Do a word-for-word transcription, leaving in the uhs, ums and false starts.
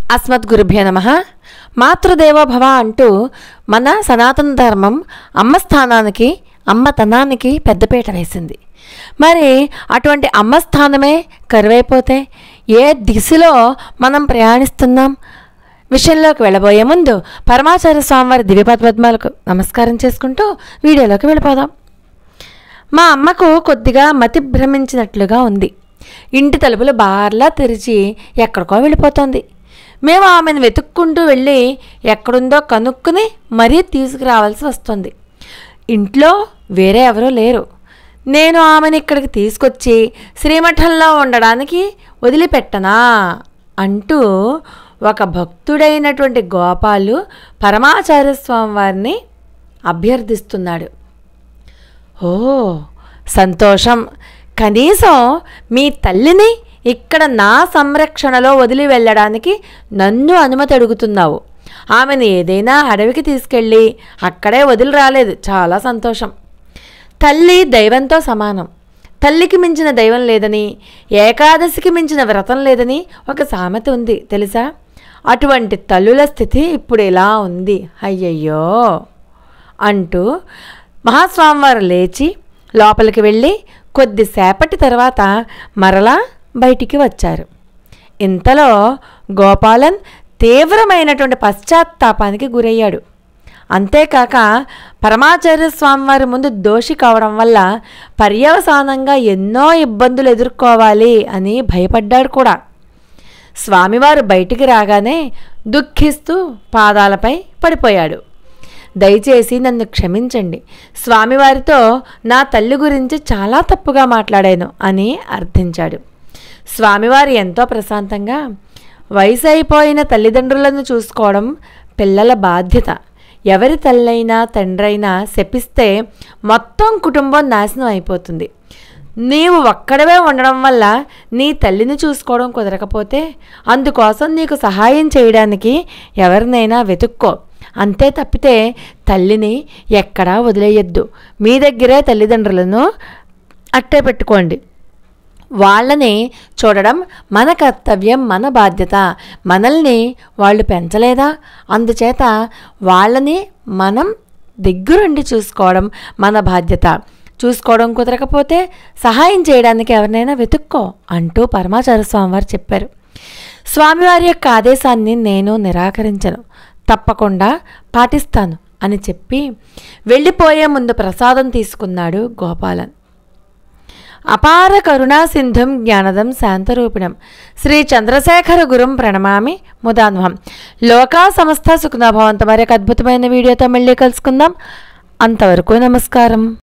అస్మద్గురుభ్యో నమః. మాతృదేవో భవ అంటూ మన సనాతన ధర్మం అమ్మ స్థానానికి అమ్మతనానికి పెద్దపీట వేసింది. మరి అటువంటి అమ్మ స్థానమే కరువైపోతే ఏ దిశలో మనం ప్రయాణిస్తున్నాం విషయంలోకి వెళ్ళబోయే ముందు పరమాచార్య స్వామివారి దివ్యపద్మాలకు నమస్కారం చేసుకుంటూ వీడియోలోకి వెళ్ళిపోదాం. మా అమ్మకు కొద్దిగా మతి భ్రమించినట్లుగా ఉంది. ఇంటి తలుపులు బార్లా తెరిచి ఎక్కడికో వెళ్ళిపోతుంది. మేము ఆమెను వెతుక్కుంటూ వెళ్ళి ఎక్కడుందో కనుక్కుని మరీ తీసుకురావాల్సి వస్తుంది. ఇంట్లో వేరే ఎవరూ లేరు. నేను ఆమెను ఇక్కడికి తీసుకొచ్చి శ్రీమఠంలో ఉండడానికి వదిలిపెట్టనా అంటూ ఒక భక్తుడైనటువంటి గోపాలు పరమాచార్య స్వామి వారిని అభ్యర్థిస్తున్నాడు. ఓ సంతోషం, కనీసం మీ తల్లిని ఇక్కడ నా సంరక్షణలో వదిలి వెళ్ళడానికి నన్ను అనుమతి అడుగుతున్నావు. ఆమెను ఏదైనా అడవికి తీసుకెళ్ళి అక్కడే వదిలి రాలేదు, చాలా సంతోషం. తల్లి దైవంతో సమానం. తల్లికి మించిన దైవం లేదని, ఏకాదశికి మించిన వ్రతం లేదని ఒక సామెత ఉంది తెలుసా? అటువంటి తల్లుల స్థితి ఇప్పుడు ఇలా ఉంది. అయ్యయ్యో అంటూ మహాస్వామివారు లేచి లోపలికి వెళ్ళి కొద్దిసేపటి తర్వాత మరలా బయటికి వచ్చారు. ఇంతలో గోపాలన్ తీవ్రమైనటువంటి పశ్చాత్తాపానికి గురయ్యాడు. అంతేకాక పరమాచార్య స్వామివారి ముందు దోషి కావడం వల్ల పర్యవసానంగా ఎన్నో ఇబ్బందులు ఎదుర్కోవాలి అని భయపడ్డాడు కూడా. స్వామివారు బయటికి రాగానే దుఃఖిస్తూ పాదాలపై పడిపోయాడు. దయచేసి నన్ను క్షమించండి, స్వామివారితో నా తల్లి గురించి చాలా తప్పుగా మాట్లాడాను అని అర్థించాడు. స్వామివారు ఎంతో ప్రశాంతంగా, వయసు అయిపోయిన తల్లిదండ్రులను చూసుకోవడం పిల్లల బాధ్యత. ఎవరి తల్లైనా తండ్రైనా శపిస్తే మొత్తం కుటుంబం నాశనం అయిపోతుంది. నీవు ఒక్కడవే ఉండడం వల్ల నీ తల్లిని చూసుకోవడం కుదరకపోతే అందుకోసం నీకు సహాయం చేయడానికి ఎవరినైనా వెతుక్కో. అంతే తప్పితే తల్లిని ఎక్కడా వదిలేయద్దు. మీ దగ్గరే తల్లిదండ్రులను అట్టే పెట్టుకోండి. వాళ్ళని చూడడం మన కర్తవ్యం, మన బాధ్యత. మనల్ని వాళ్ళు పెంచలేదా, అందుచేత వాళ్ళని మనం దగ్గరుండి చూసుకోవడం మన బాధ్యత. చూసుకోవడం కుదరకపోతే సహాయం చేయడానికి ఎవరినైనా వెతుక్కో అంటూ పరమాచార్య స్వామివారు చెప్పారు. స్వామివారి యొక్క ఆదేశాన్ని నేను నిరాకరించను, తప్పకుండా పాటిస్తాను అని చెప్పి వెళ్ళిపోయే ముందు ప్రసాదం తీసుకున్నాడు గోపాలన్. అపార కరుణా సింధుం జ్ఞానదం శాంతరూపిణం శ్రీ చంద్రశేఖర గురుం ప్రణమామి ముదాన్వహం. లోకా సమస్త సుఖనోభవంతు. మరి ఒక అద్భుతమైన వీడియోతో మళ్ళీ కలుసుకుందాం. అంతవరకు నమస్కారం.